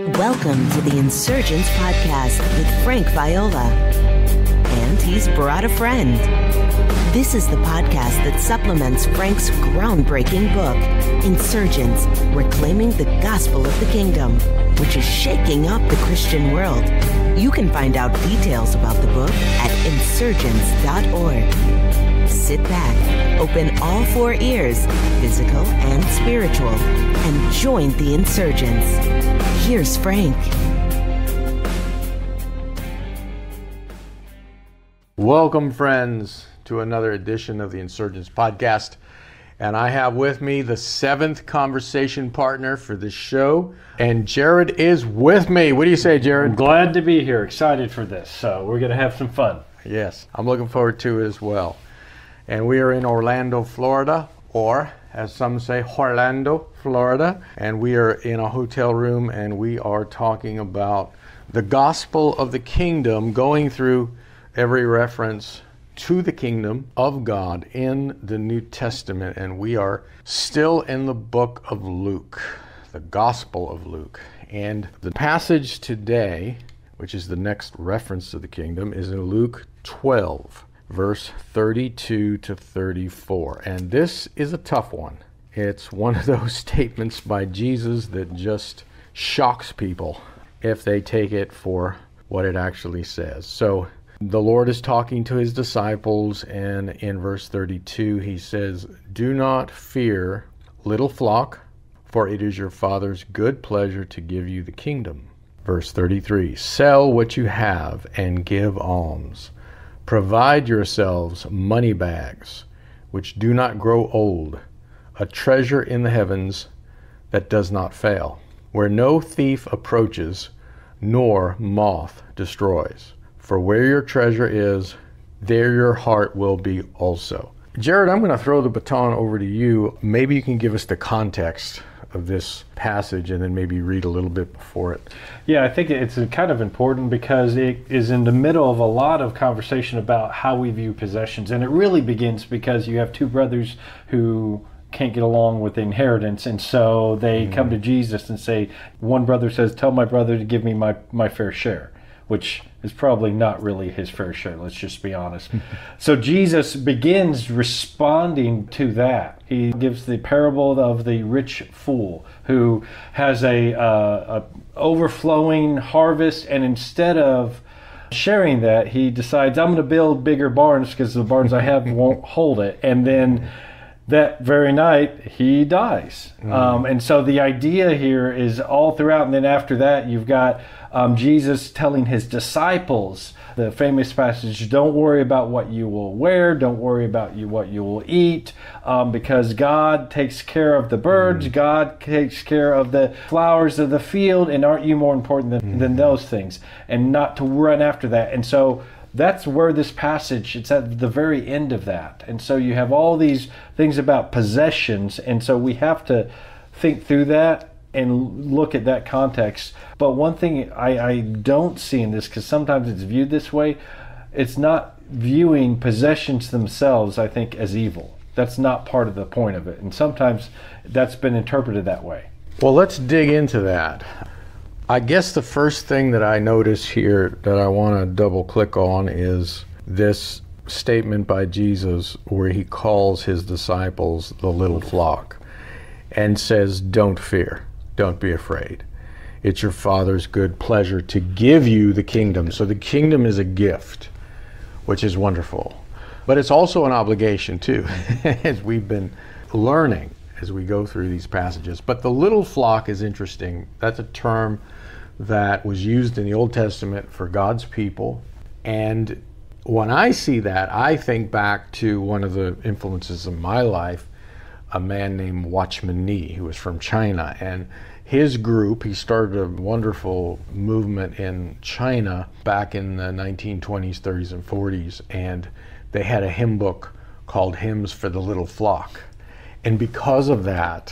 Welcome to the Insurgents Podcast with Frank Viola. And he's brought a friend. This is the podcast that supplements Frank's groundbreaking book, Insurgents, Reclaiming the Gospel of the Kingdom, which is shaking up the Christian world. You can find out details about the book at insurgents.org. Sit back, open all four ears, physical and spiritual, and join the Insurgents. Here's Frank. Welcome, friends, to another edition of the Insurgents Podcast. And I have with me the seventh conversation partner for this show. And Jared is with me. What do you say, Jared? I'm glad to be here. Excited for this. So we're going to have some fun. Yes, I'm looking forward to it as well. And we are in Orlando, Florida, or as some say, Orlando, Florida. And we are in a hotel room and we are talking about the gospel of the kingdom, going through every reference to the kingdom of God in the New Testament. And we are still in the book of Luke, the Gospel of Luke. And the passage today, which is the next reference to the kingdom, is in Luke 12, verse 32 to 34. And this is a tough one. It's one of those statements by Jesus that just shocks people if they take it for what it actually says. So the Lord is talking to his disciples, and in verse 32 he says, "Do not fear, little flock, for it is your Father's good pleasure to give you the kingdom." Verse 33, "Sell what you have and give alms. Provide yourselves money bags, which do not grow old, a treasure in the heavens that does not fail, where no thief approaches, nor moth destroys. For where your treasure is, there your heart will be also." Jared, I'm going to throw the baton over to you. Maybe you can give us the context of this passage and then maybe read a little bit before it. Yeah, I think it's kind of important because it is in the middle of a lot of conversation about how we view possessions. And it really begins because you have two brothers who can't get along with the inheritance. And so they come to Jesus and say, one brother says, "Tell my brother to give me my fair share," which is probably not really his fair share, let's just be honest. So Jesus begins responding to that. He gives the parable of the rich fool who has a overflowing harvest, and instead of sharing that, he decides, I'm going to build bigger barns because the barns I have won't hold it. And then that very night, he dies. And so the idea here is all throughout, and then after that, you've got Jesus telling his disciples, the famous passage, don't worry about what you will wear, don't worry about what you will eat, because God takes care of the birds, God takes care of the flowers of the field, and aren't you more important than those things? And not to run after that. And so that's where this passage, it's at the very end of that. And so you have all these things about possessions, and so we have to think through that and look at that context. But one thing I don't see in this, because sometimes it's viewed this way, it's not viewing possessions themselves, I think, as evil. That's not part of the point of it. And sometimes that's been interpreted that way. Well, let's dig into that. I guess the first thing that I notice here that I want to double click on is this statement by Jesus where he calls his disciples the little flock and says, don't fear, don't be afraid. It's your Father's good pleasure to give you the kingdom. So the kingdom is a gift, which is wonderful. But it's also an obligation too, as we've been learning as we go through these passages. But the little flock is interesting. That's a term that was used in the Old Testament for God's people. And when I see that, I think back to one of the influences of my life, a man named Watchman Nee, who was from China. And his group, he started a wonderful movement in China back in the 1920s, 30s, and 40s. And they had a hymn book called Hymns for the Little Flock. And because of that,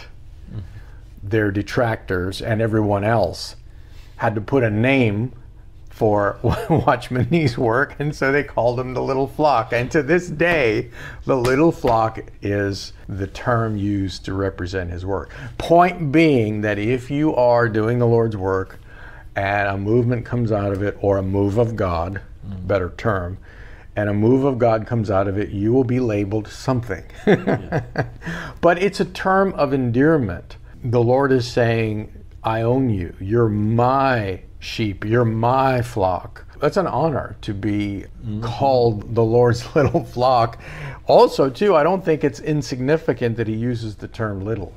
their detractors and everyone else had to put a name for Watchman Nee's work, and so they called him the Little Flock. And to this day, the Little Flock is the term used to represent his work. Point being that if you are doing the Lord's work, and a movement comes out of it, or a move of God, better term, and a move of God comes out of it, you will be labeled something. But it's a term of endearment. The Lord is saying, I own you. You're my sheep. You're my flock. That's an honor to be called the Lord's little flock. Also, too, I don't think it's insignificant that he uses the term little,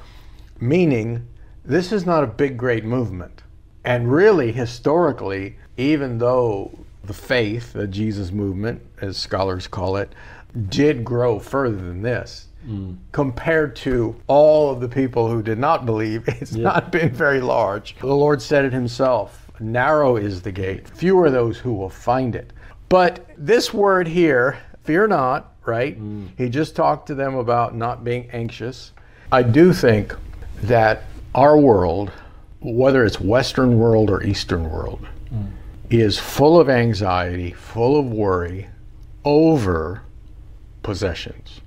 meaning this is not a big, great movement. And really, historically, even though the faith, the Jesus movement, as scholars call it, did grow further than this, compared to all of the people who did not believe, it's not been very large. The Lord said it himself. Narrow is the gate. Few are those who will find it. But this word here, fear not, right? He just talked to them about not being anxious. I do think that our world, whether it's Western world or Eastern world, is full of anxiety, full of worry over possessions,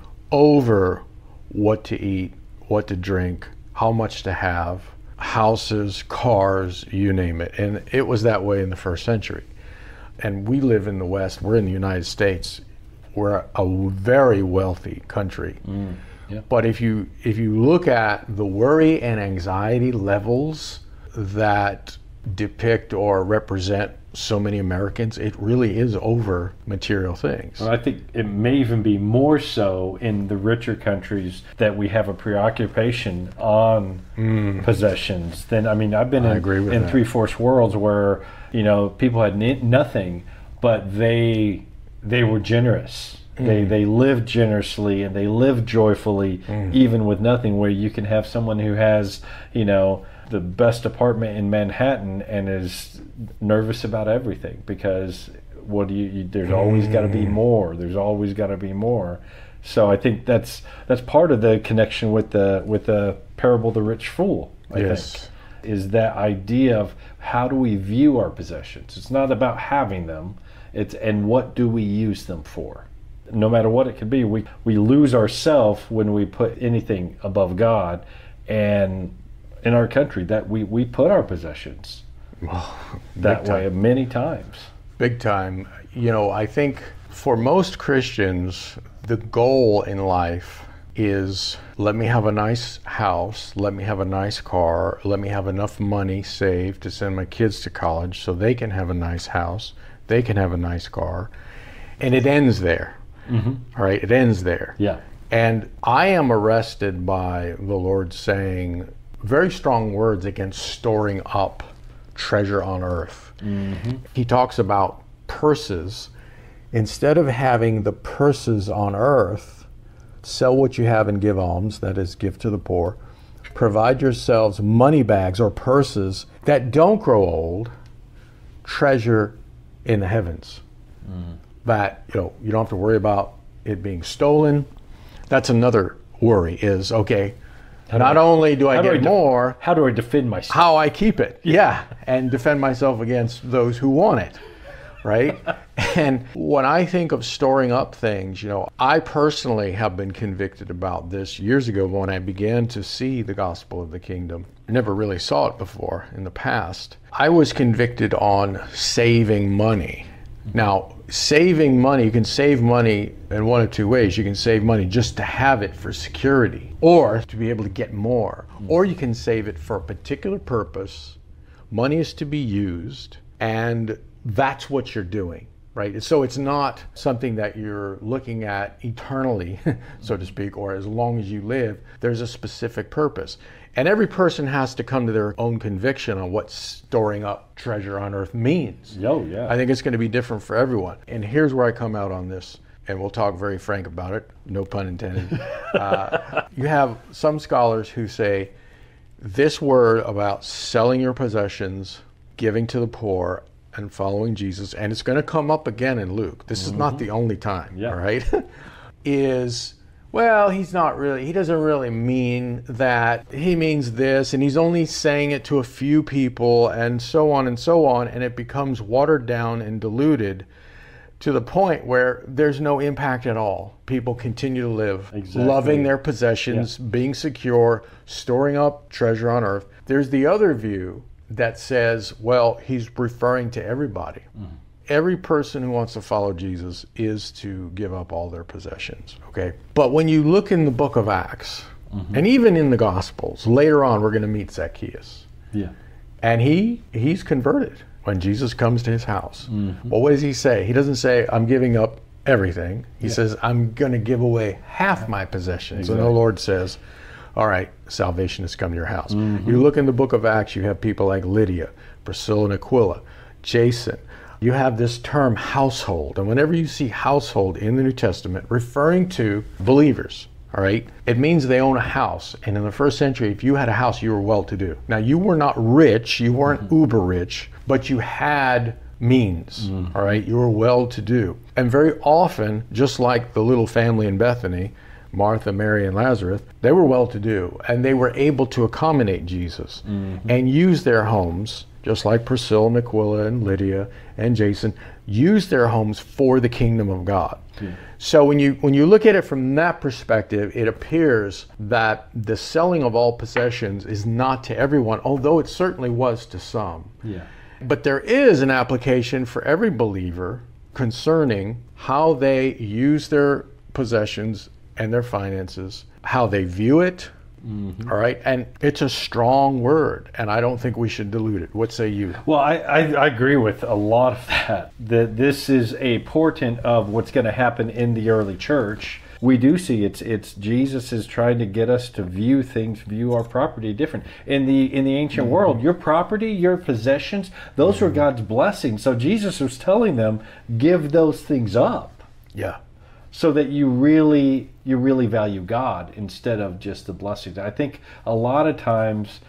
over what to eat, what to drink, how much to have, houses, cars, you name it. And it was that way in the first century. And we live in the West, we're in the United States, we're a very wealthy country. But if you look at the worry and anxiety levels that depict or represent so many Americans, it really is over material things. Well, I think it may even be more so in the richer countries that we have a preoccupation on possessions than, I mean, I've been in three-fourths worlds where, you know, people had nothing, but they were generous. They lived generously and they lived joyfully, even with nothing, where you can have someone who has, you know, the best apartment in Manhattan and is nervous about everything because there's always got to be more. There's always got to be more. So I think that's part of the connection with the parable of the rich fool. I think is that idea of how do we view our possessions. It's not about having them. And what do we use them for? No matter what it could be, we lose ourselves when we put anything above God. And in our country, that we put our possessions that way many times. Big time. You know, I think for most Christians, the goal in life is, let me have a nice house, let me have a nice car, let me have enough money saved to send my kids to college so they can have a nice house, they can have a nice car, and it ends there. All right, it ends there. And I am arrested by the Lord saying very strong words against storing up treasure on earth. He talks about purses. Instead of having the purses on earth, sell what you have and give alms, that is, give to the poor. Provide yourselves money bags or purses that don't grow old, treasure in the heavens. That, you know, you don't have to worry about it being stolen. That's another worry is, okay, not only do I get more, how do I defend myself? How I keep it, and defend myself against those who want it, right? And when I think of storing up things, you know, I personally have been convicted about this years ago when I began to see the gospel of the kingdom. I never really saw it before in the past. I was convicted on saving money. Now, saving money, you can save money in one of two ways. You can save money just to have it for security or to be able to get more. Or you can save it for a particular purpose. Money is to be used, and that's what you're doing, right? So it's not something that you're looking at eternally, so to speak, or as long as you live. There's a specific purpose. And every person has to come to their own conviction on what storing up treasure on earth means. I think it's going to be different for everyone. And here's where I come out on this, and we'll talk very frank about it, no pun intended. You have some scholars who say this word about selling your possessions, giving to the poor, and following Jesus, and it's going to come up again in Luke. This is not the only time, all right? Is, well, he doesn't really mean that. He means this, and he's only saying it to a few people, and so on, and it becomes watered down and diluted to the point where there's no impact at all. People continue to live, loving their possessions, being secure, storing up treasure on earth. There's the other view that says, well, he's referring to everybody. Every person who wants to follow Jesus is to give up all their possessions, okay? But when you look in the book of Acts, and even in the Gospels, later on we're going to meet Zacchaeus. Yeah. And he's converted when Jesus comes to his house. Well, what does he say? He doesn't say, I'm giving up everything. He says, I'm going to give away half my possessions. Exactly. And the Lord says, all right, salvation has come to your house. You look in the book of Acts, you have people like Lydia, Priscilla and Aquila, Jason. You have this term household. And whenever you see household in the New Testament referring to believers, all right, it means they own a house. And in the first century, if you had a house, you were well-to-do. Now, you were not rich, you weren't uber rich, but you had means, all right? You were well-to-do. And very often, just like the little family in Bethany, Martha, Mary, and Lazarus, they were well-to-do, and they were able to accommodate Jesus and use their homes, just like Priscilla and Aquila and Lydia and Jason, use their homes for the kingdom of God. So when you look at it from that perspective, it appears that the selling of all possessions is not to everyone, although it certainly was to some. Yeah. But there is an application for every believer concerning how they use their possessions and their finances, how they view it. All right, and it's a strong word, and I don't think we should dilute it. What say you? Well, I agree with a lot of that. That this is a portent of what's going to happen in the early church. We do see it's Jesus is trying to get us to view our property different. In the ancient world, your property, your possessions, those were God's blessings. So Jesus was telling them, give those things up. Yeah. So that you really value God instead of just the blessings. I think a lot of times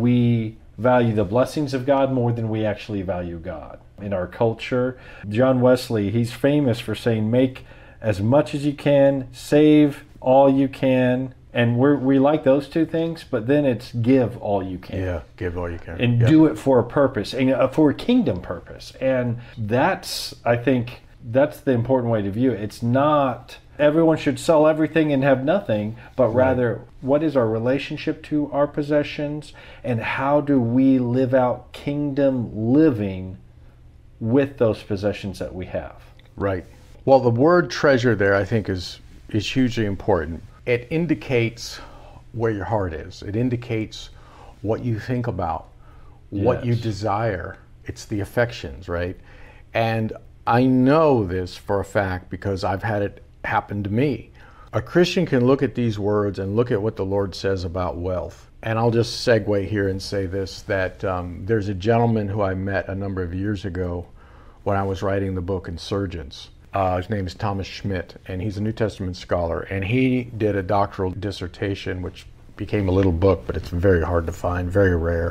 we value the blessings of God more than we actually value God. In our culture, John Wesley, he's famous for saying, make as much as you can, save all you can, and we like those two things, but then it's give all you can. Yeah, give all you can. And do it for a purpose, and for a kingdom purpose. And that's, I think, that's the important way to view it. It's not everyone should sell everything and have nothing, but rather what is our relationship to our possessions and how do we live out kingdom living with those possessions that we have. Right. Well, the word treasure there I think is hugely important. It indicates where your heart is. It indicates what you think about, what you desire. It's the affections, right? And I know this for a fact because I've had it happen to me. A Christian can look at these words and look at what the Lord says about wealth. And I'll just segue here and say this, that there's a gentleman who I met a number of years ago when I was writing the book Insurgents. His name is Thomas Schmidt, and he's a New Testament scholar. And he did a doctoral dissertation, which became a little book, but it's very hard to find, very rare,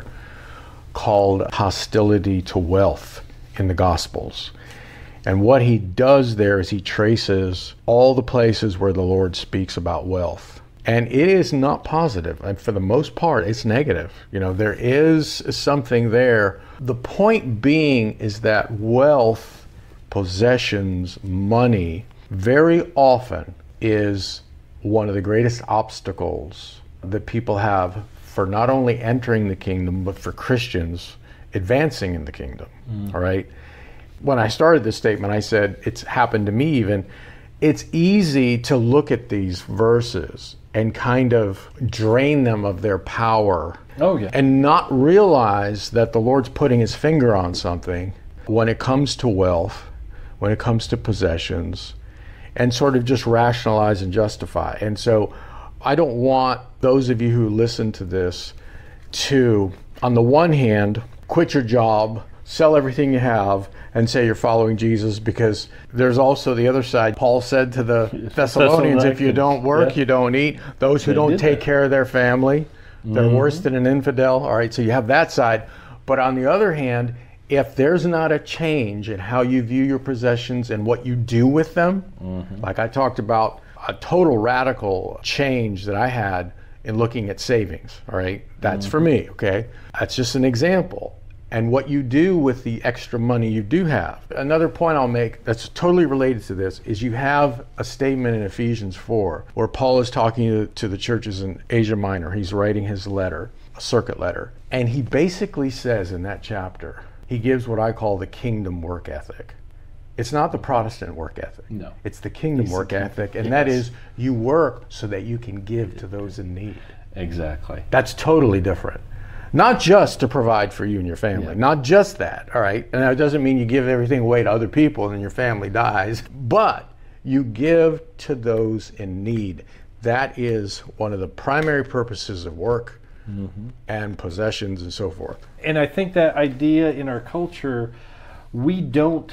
called Hostility to Wealth in the Gospels. And what he does there is he traces all the places where the Lord speaks about wealth. And it is not positive. And for the most part, it's negative. You know, there is something there. The point being is that wealth, possessions, money, very often is one of the greatest obstacles that people have for not only entering the kingdom, but for Christians advancing in the kingdom. All right? When I started this statement, I said, it's happened to me even. It's easy to look at these verses and kind of drain them of their power. And not realize that the Lord's putting his finger on something when it comes to wealth, when it comes to possessions, and sort of just rationalize and justify. And so I don't want those of you who listen to this to, on the one hand, quit your job, sell everything you have, and say you're following Jesus, because there's also the other side. Paul said to the Thessalonians, if you don't work, you don't eat. Those who don't take care of their family, they're worse than an infidel. All right, so you have that side. But on the other hand, if there's not a change in how you view your possessions and what you do with them, like I talked about a total radical change that I had in looking at savings, all right? That's for me, okay? That's just an example. And what you do with the extra money you do have. Another point I'll make that's totally related to this is you have a statement in Ephesians 4 where Paul is talking to the churches in Asia Minor. He's writing his letter, a circuit letter. And he basically says in that chapter, he gives what I call the kingdom work ethic. It's not the Protestant work ethic. No. It's the kingdom work ethic. And that is, you work so that you can give to those in need. Exactly. That's totally different. Not just to provide for you and your family. Yeah. Not just that, all right? And that doesn't mean you give everything away to other people and then your family dies. But you give to those in need. That is one of the primary purposes of work and possessions and so forth. And I think that idea in our culture, we don't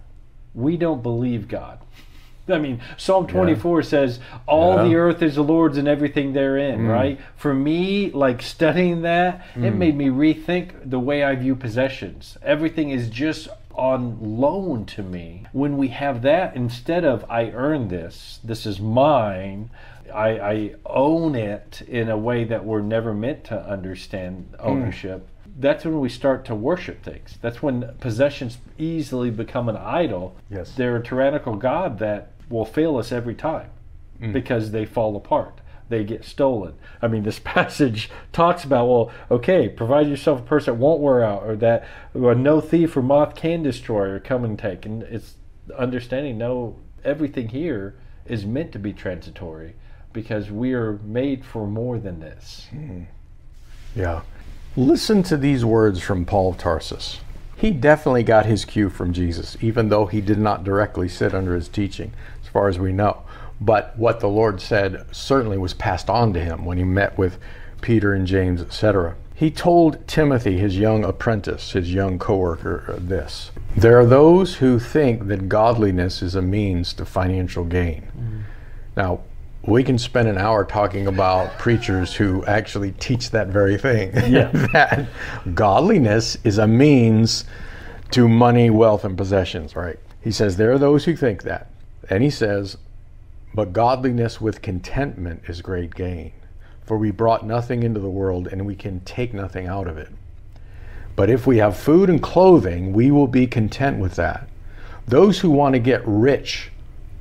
believe God. I mean, Psalm 24 says, all the earth is the Lord's and everything therein, right? For me, like studying that, it made me rethink the way I view possessions. Everything is just on loan to me. When we have that, instead of I earn this is mine, I own it in a way that we're never meant to understand ownership. That's when we start to worship things. That's when possessions easily become an idol. Yes. They're a tyrannical God that will fail us every time because they fall apart. They get stolen. I mean, this passage talks about, well, okay, provide yourself a purse that won't wear out, or that no thief or moth can destroy or come and take. And it's understanding, no, everything here is meant to be transitory because we are made for more than this. Yeah. Listen to these words from Paul of Tarsus. He definitely got his cue from Jesus, even though he did not directly sit under his teaching, as far as we know. But what the Lord said certainly was passed on to him when he met with Peter and James, etc. He told Timothy, his young apprentice, his young co-worker, this: there are those who think that godliness is a means to financial gain. Now, we can spend an hour talking about preachers who actually teach that very thing. That godliness is a means to money, wealth, and possessions, right? He says there are those who think that. And he says, but godliness with contentment is great gain. For we brought nothing into the world, and we can take nothing out of it. But if we have food and clothing, we will be content with that. Those who want to get rich,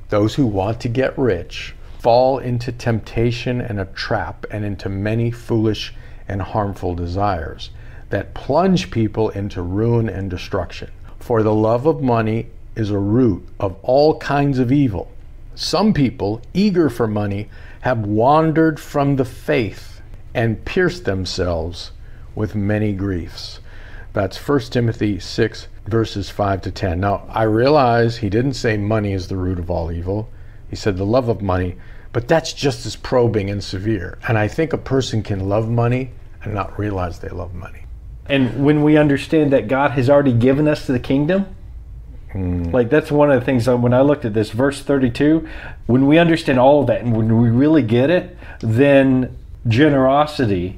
fall into temptation and a trap, and into many foolish and harmful desires that plunge people into ruin and destruction. For the love of money is a root of all kinds of evil. Some people, eager for money, have wandered from the faith and pierced themselves with many griefs. That's 1 Timothy 6, verses 5 to 10. Now, I realize he didn't say money is the root of all evil. He said the love of money, but that's just as probing and severe. And I think a person can love money and not realize they love money. And when we understand that God has already given us the kingdom, like that's one of the things when I looked at this, verse 32, when we understand all of that and when we really get it, then generosity,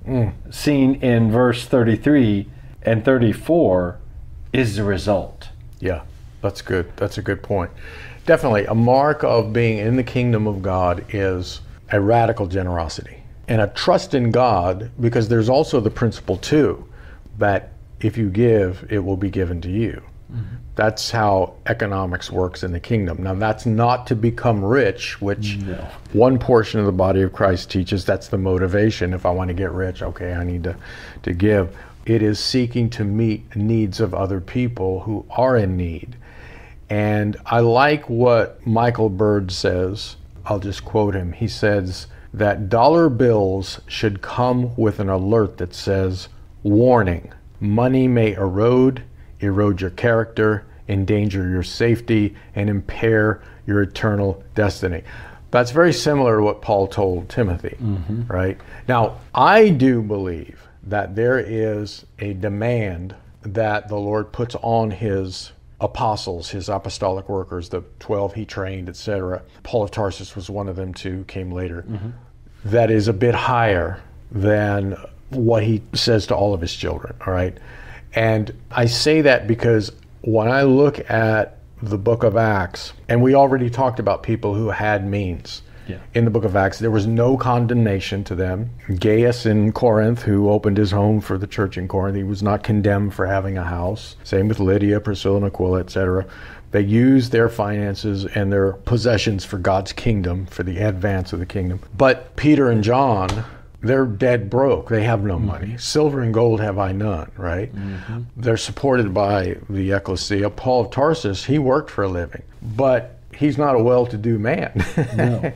seen in verse 33 and 34, is the result. Yeah, that's good. That's a good point. Definitely, a mark of being in the kingdom of God is a radical generosity and a trust in God, because there's also the principle too that if you give, it will be given to you. That's how economics works in the kingdom. Now, that's not to become rich, which one portion of the body of Christ teaches. That's the motivation. If I want to get rich, okay, I need to give. It is seeking to meet needs of other people who are in need. And I like what Michael Bird says. I'll just quote him. He says that dollar bills should come with an alert that says, warning, money may erode your character, endanger your safety, and impair your eternal destiny. That's very similar to what Paul told Timothy, right? Now, I do believe that there is a demand that the Lord puts on his apostles, his apostolic workers, the 12 he trained, etc. Paul of Tarsus was one of them too, came later. That is a bit higher than what he says to all of his children, all right? And I say that because when I look at the book of Acts, and we already talked about people who had means. In the book of Acts, there was no condemnation to them. Gaius in Corinth, who opened his home for the church in Corinth, he was not condemned for having a house. Same with Lydia, Priscilla, and Aquila, etc. They used their finances and their possessions for God's kingdom, for the advance of the kingdom. But Peter and John they're dead broke. They have no money. Silver and gold have I none, right? They're supported by the ecclesia. Paul of Tarsus, he worked for a living, but he's not a well-to-do man. No.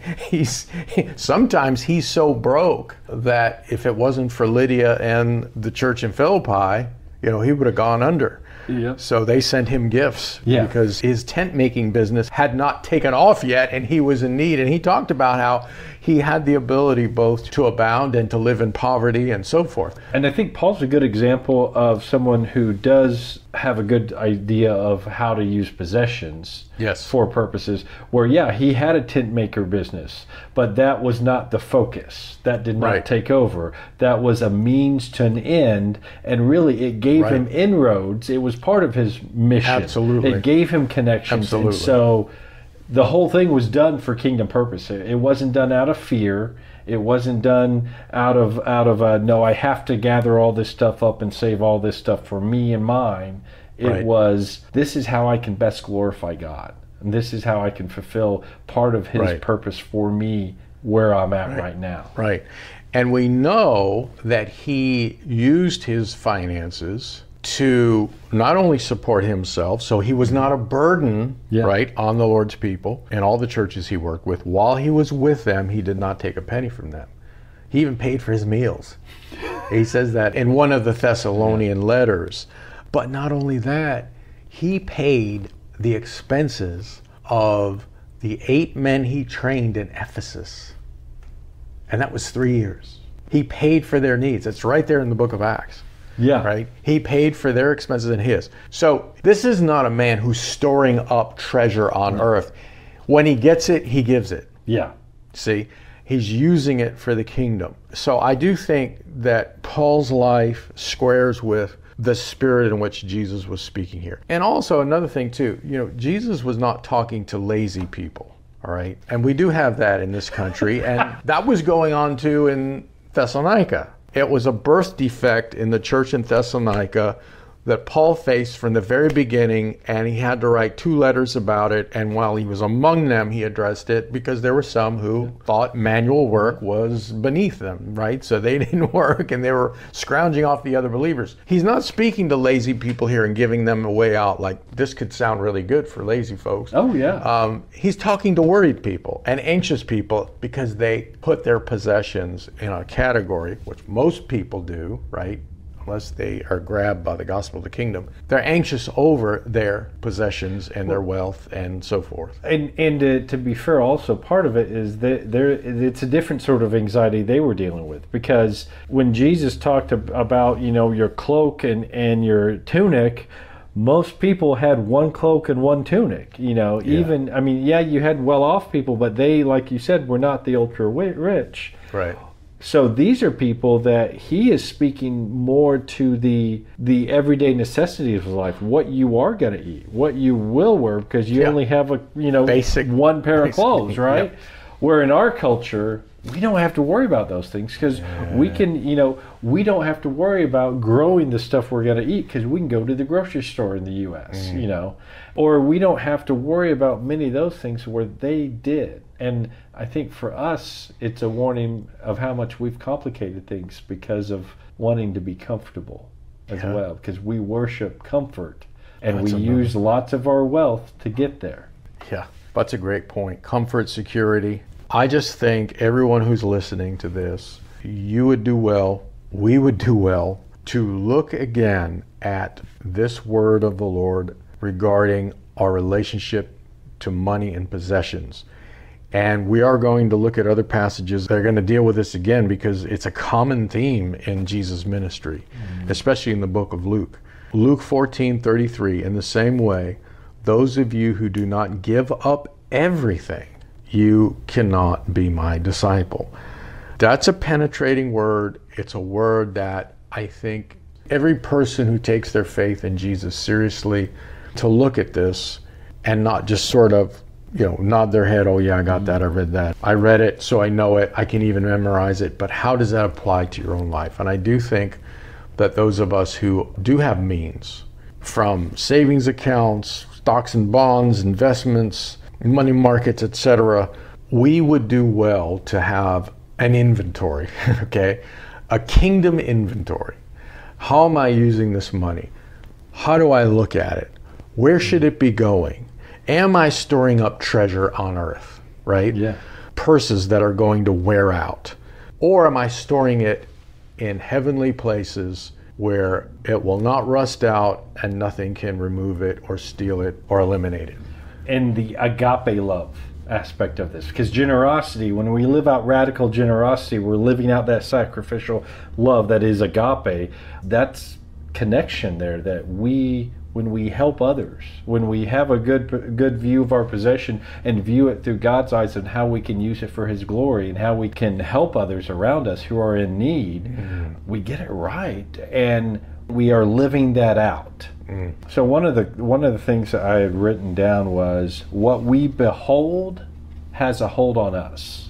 Sometimes he's so broke that if it wasn't for Lydia and the church in Philippi, he would have gone under. Yep. So they sent him gifts because his tent-making business had not taken off yet, and he was in need. And he talked about how he had the ability both to abound and to live in poverty and so forth. And I think Paul's a good example of someone who does have a good idea of how to use possessions for purposes where, he had a tent maker business, but that was not the focus. That did not take over. That was a means to an end, and really it gave him inroads. It was part of his mission. Absolutely. It gave him connections. Absolutely. And so the whole thing was done for kingdom purpose. It wasn't done out of fear. It wasn't done out of no, I have to gather all this stuff up and save all this stuff for me and mine. It was, this is how I can best glorify God. And this is how I can fulfill part of his purpose for me where I'm at right now. Right. And we know that he used his finances to not only support himself, so he was not a burden, on the Lord's people and all the churches he worked with. While he was with them, he did not take a penny from them. He even paid for his meals. He says that in one of the Thessalonian letters. But not only that, he paid the expenses of the 8 men he trained in Ephesus. And that was 3 years. He paid for their needs. It's right there in the book of Acts. Yeah. Right? He paid for their expenses and his. So this is not a man who's storing up treasure on earth. When he gets it, he gives it. Yeah. See? He's using it for the kingdom. So I do think that Paul's life squares with the spirit in which Jesus was speaking here. And also another thing too, Jesus was not talking to lazy people, all right? And we do have that in this country, and that was going on too in Thessalonica. It was a birth defect in the church in Thessalonica that Paul faced from the very beginning, and he had to write 2 letters about it. And while he was among them, he addressed it because there were some who thought manual work was beneath them, right? So they didn't work and they were scrounging off the other believers. He's not speaking to lazy people here and giving them a way out like this could sound really good for lazy folks. Oh, yeah. He's talking to worried people and anxious people because they put their possessions in a category, which most people do, right? Unless they are grabbed by the gospel of the kingdom. They're anxious over their possessions and their wealth and so forth. And to be fair, also part of it is that it's a different sort of anxiety they were dealing with. Because when Jesus talked about, your cloak and your tunic, most people had one cloak and one tunic. You had well-off people, but they, like you said, were not the ultra-rich. Right. So these are people that he is speaking more to the everyday necessities of life, what you are going to eat, what you will wear, because you only have basic one pair of clothes, right? Yep. Where in our culture, we don't have to worry about those things because we can, we don't have to worry about growing the stuff we're going to eat because we can go to the grocery store in the U.S., or we don't have to worry about many of those things where they did. And I think for us, it's a warning of how much we've complicated things because of wanting to be comfortable as well, because we worship comfort and we use lots of our wealth to get there. Yeah, that's a great point. Comfort, security. I just think everyone who's listening to this, you would do well, we would do well to look again at this word of the Lord regarding our relationship to money and possessions. And we are going to look at other passages that are going to deal with this again because it's a common theme in Jesus' ministry, especially in the book of Luke. Luke 14:33, in the same way, those of you who do not give up everything, you cannot be my disciple. That's a penetrating word. It's a word that I think every person who takes their faith in Jesus seriously to look at this and not just sort of nod their head, oh yeah, I got that, I read that. I read it, so I know it, I can even memorize it, but how does that apply to your own life? And I do think that those of us who do have means, from savings accounts, stocks and bonds, investments, money markets, etc., we would do well to have an inventory, okay? A kingdom inventory. How am I using this money? How do I look at it? Where should it be going? Am I storing up treasure on earth, right? Yeah. Purses that are going to wear out? Or am I storing it in heavenly places where it will not rust out and nothing can remove it or steal it or eliminate it? And the agape love aspect of this, because generosity, when we live out radical generosity, we're living out that sacrificial love that is agape. That's connection there, that when we help others, when we have a good view of our possession and view it through God's eyes and how we can use it for His glory and how we can help others around us who are in need, we get it right and we are living that out. So one of the things that I had written down was, what we behold has a hold on us.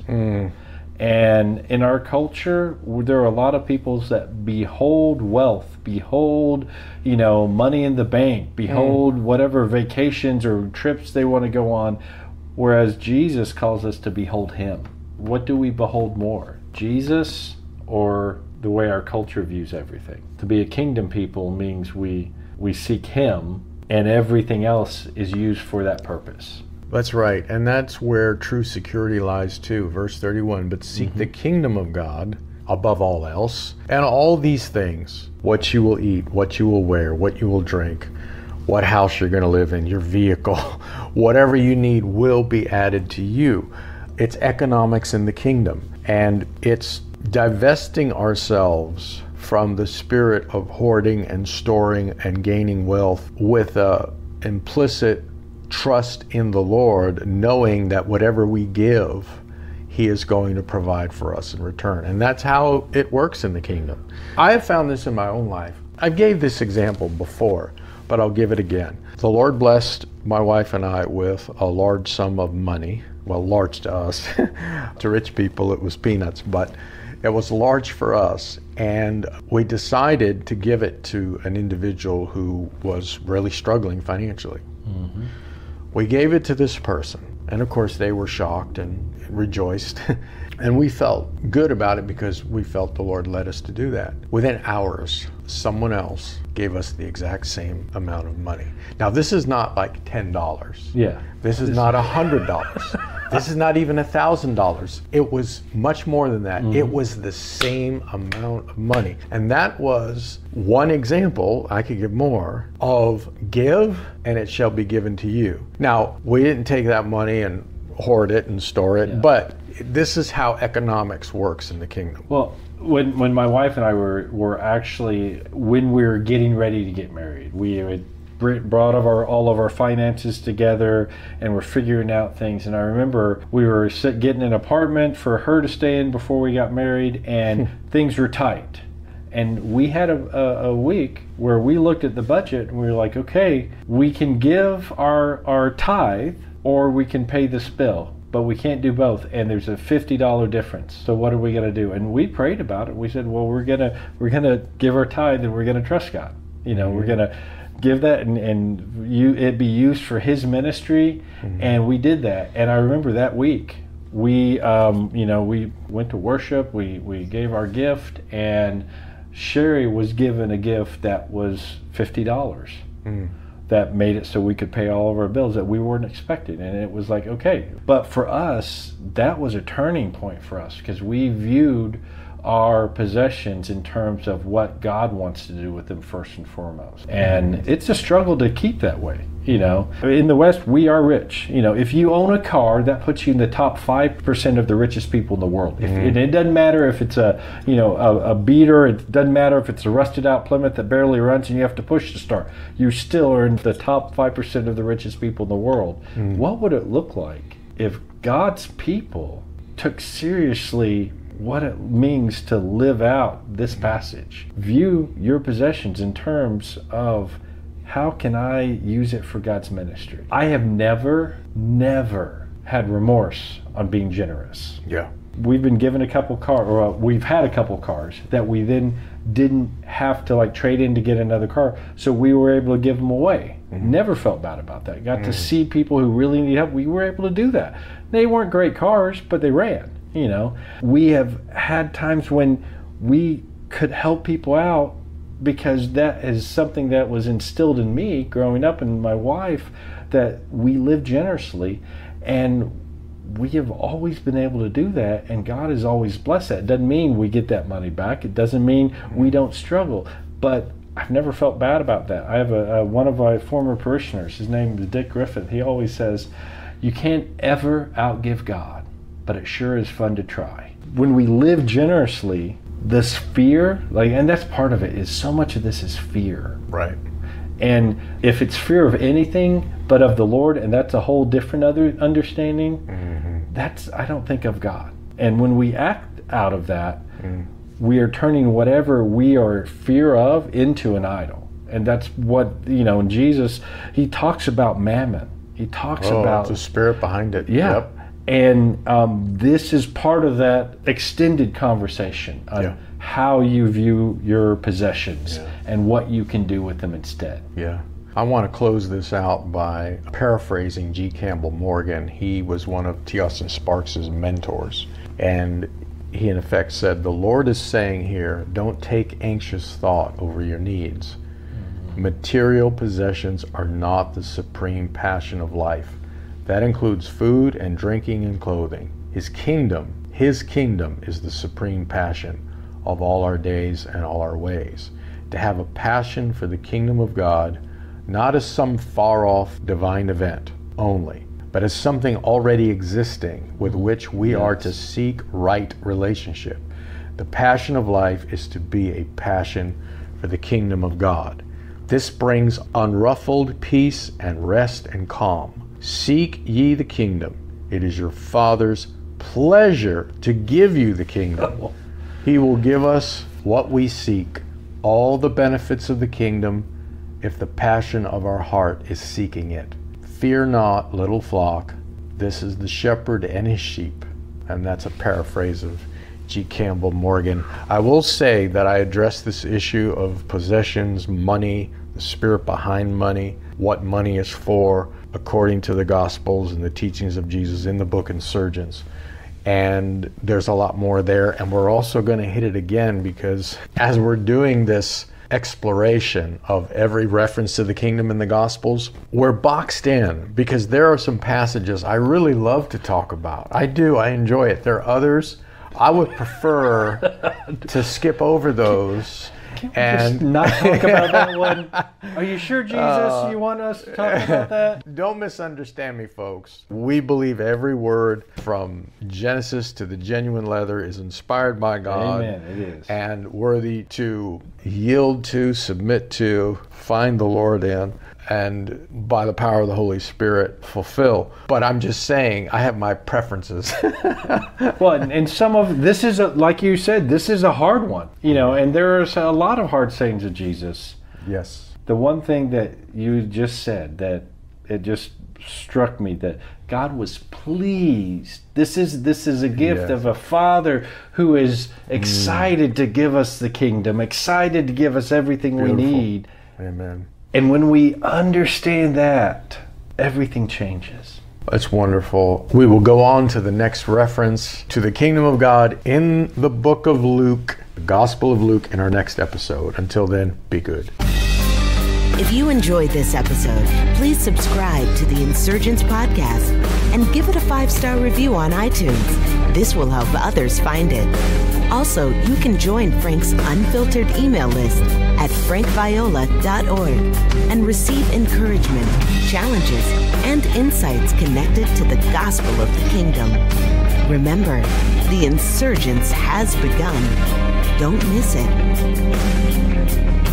And in our culture, there are a lot of people that behold wealth, behold, money in the bank, behold whatever vacations or trips they want to go on, whereas Jesus calls us to behold Him. What do we behold more, Jesus or the way our culture views everything? To be a kingdom people means we seek Him, and everything else is used for that purpose. That's right, and that's where true security lies too. Verse 31, but seek the kingdom of God above all else, and all these things, what you will eat, what you will wear, what you will drink, what house you're going to live in, your vehicle, whatever you need will be added to you. It's economics in the kingdom, and it's divesting ourselves from the spirit of hoarding and storing and gaining wealth with a implicit trust in the Lord, knowing that whatever we give, He is going to provide for us in return. And that's how it works in the kingdom. I have found this in my own life. I gave this example before, but I'll give it again. The Lord blessed my wife and I with a large sum of money. Well, large to us. To rich people, it was peanuts, but it was large for us. And we decided to give it to an individual who was really struggling financially. We gave it to this person, and of course they were shocked and rejoiced. And we felt good about it because we felt the Lord led us to do that. Within hours, someone else gave us the exact same amount of money. Now, this is not like $10. Yeah. This is not $100. This is not even $1,000. It was much more than that. It was the same amount of money. And that was one example, I could give more, of give and it shall be given to you. Now, we didn't take that money and hoard it and store it, but this is how economics works in the kingdom. Well, when my wife and I were actually, when we were getting ready to get married, we had brought all of our finances together and we're figuring out things. And I remember we were getting an apartment for her to stay in before we got married, and things were tight. And we had a week where we looked at the budget and we were like, okay, we can give our tithe or we can pay this bill, but we can't do both. And there's a $50 difference. So what are we going to do? And we prayed about it. We said, well, we're gonna give our tithe and we're going to trust God. We're going to give that and it be used for His ministry. And we did that. And I remember that week we we went to worship, we gave our gift, and Sherry was given a gift that was $50. That made it so we could pay all of our bills that we weren't expecting. And it was like, okay. But for us, that was a turning point for us, because we viewed our possessions in terms of what God wants to do with them first and foremost. And it's a struggle to keep that way. In the West, we are rich. If you own a car, that puts you in the top 5% of the richest people in the world. And it doesn't matter if it's a beater, it doesn't matter if it's a rusted out Plymouth that barely runs and you have to push to start. You still are in the top 5% of the richest people in the world. What would it look like if God's people took seriously what it means to live out this passage? View your possessions in terms of, how can I use it for God's ministry? I have never had remorse on being generous. Yeah. We've been given a couple cars, or we've had a couple cars that we then didn't have to trade in to get another car, so we were able to give them away. Never felt bad about that. Got to see people who really need help. We were able to do that. They weren't great cars, but they ran. You know, we have had times when we could help people out because that is something that was instilled in me growing up, and my wife, that we live generously, and we have always been able to do that, and God has always blessed that. It doesn't mean we get that money back. It doesn't mean we don't struggle, but I've never felt bad about that. I have one of my former parishioners, his name is Dick Griffith. He always says, you can't ever outgive God, but it sure is fun to try. When we live generously, this fear, and that's part of it, is so much of this is fear. Right. And if it's fear of anything but of the Lord, and that's a whole different other understanding, that's, I don't think, of God. And when we act out of that, we are turning whatever we are fear of into an idol. And that's what, in Jesus, he talks about mammon. He talks about the spirit behind it. Yeah. Yep. And this is part of that extended conversation on how you view your possessions and what you can do with them instead. Yeah. I want to close this out by paraphrasing G. Campbell Morgan. He was one of T. Austin Sparks' mentors. And he in effect said, the Lord is saying here, don't take anxious thought over your needs. Material possessions are not the supreme passion of life. That includes food and drinking and clothing. His kingdom is the supreme passion of all our days and all our ways. To have a passion for the kingdom of God, not as some far-off divine event only, but as something already existing with which we are to seek right relationship. The passion of life is to be a passion for the kingdom of God. This brings unruffled peace and rest and calm. Seek ye the kingdom. It is your Father's pleasure to give you the kingdom. He will give us what we seek, all the benefits of the kingdom, if the passion of our heart is seeking it. Fear not, little flock. This is the shepherd and his sheep. And that's a paraphrase of G. Campbell Morgan. I will say that I addressed this issue of possessions, money, the spirit behind money, what money is for, according to the Gospels and the teachings of Jesus in the book Insurgents. And there's a lot more there. And we're also going to hit it again because as we're doing this exploration of every reference to the kingdom in the Gospels, we're boxed in because there are some passages I really love to talk about. I do. I enjoy it. There are others I would prefer to skip over those. And just not talk about that one. Are you sure, Jesus, you want us to talk about that? Don't misunderstand me, folks. We believe every word from Genesis to the genuine leather is inspired by God. Amen, it is. And worthy to yield to, submit to, find the Lord in, and by the power of the Holy Spirit fulfill. But I'm just saying, I have my preferences. Well, and some of this is, like you said, this is a hard one, and there's a lot of hard sayings of Jesus. Yes. The one thing that you just said that it just struck me, that God was pleased. This is a gift of a Father who is excited to give us the kingdom, excited to give us everything we need. Amen. And when we understand that, everything changes. That's wonderful. We will go on to the next reference to the kingdom of God in the book of Luke, the Gospel of Luke, in our next episode. Until then, be good. If you enjoyed this episode, please subscribe to the Insurgents Podcast and give it a 5-star review on iTunes. This will help others find it. Also, you can join Frank's unfiltered email list at frankviola.org and receive encouragement, challenges, and insights connected to the gospel of the kingdom. Remember, the Insurgents has begun. Don't miss it.